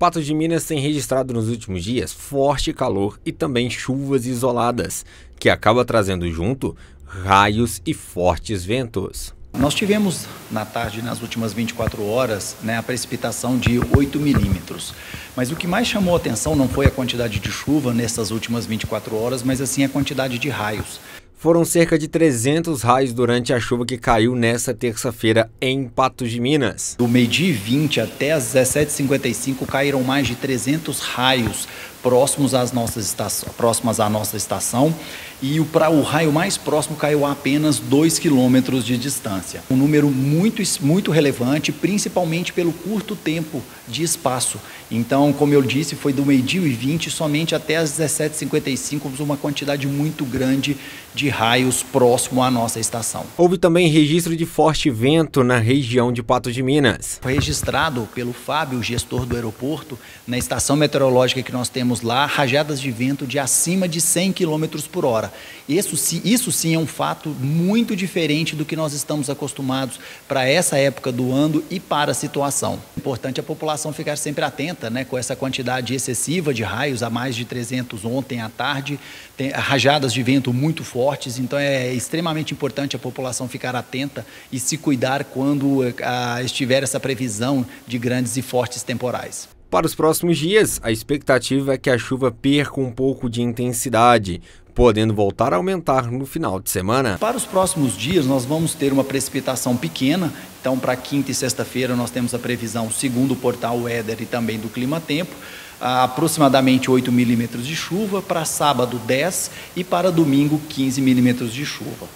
Patos de Minas tem registrado nos últimos dias forte calor e também chuvas isoladas, que acaba trazendo junto raios e fortes ventos. Nós tivemos na tarde, nas últimas 24 horas, a precipitação de 8 milímetros. Mas o que mais chamou a atenção não foi a quantidade de chuva nessas últimas 24 horas, mas assim a quantidade de raios. Foram cerca de 300 raios durante a chuva que caiu nesta terça-feira em Patos de Minas. Do meio-dia e 20 até as 17h55 caíram mais de 300 raios próximos à nossa estação, e o raio mais próximo caiu a apenas 2 quilômetros de distância. Um número muito relevante, principalmente pelo curto tempo de espaço. Então, como eu disse, foi do meio-dia e 20 somente até as 17h55, uma quantidade muito grande de raios próximo à nossa estação. Houve também registro de forte vento na região de Patos de Minas. Foi registrado pelo Fábio, gestor do aeroporto, na estação meteorológica que nós temos lá, rajadas de vento de acima de 100 km por hora. Isso sim é um fato muito diferente do que nós estamos acostumados para essa época do ano e para a situação. É importante a população ficar sempre atenta, com essa quantidade excessiva de raios, a mais de 300 ontem à tarde, tem rajadas de vento muito fortes, então é extremamente importante a população ficar atenta e se cuidar quando estiver essa previsão de grandes e fortes temporais. Para os próximos dias, a expectativa é que a chuva perca um pouco de intensidade, podendo voltar a aumentar no final de semana. Para os próximos dias, nós vamos ter uma precipitação pequena. Então, para quinta e sexta-feira, nós temos a previsão, segundo o portal Weather e também do Clima Tempo, aproximadamente 8 milímetros de chuva, para sábado 10 e para domingo 15 milímetros de chuva.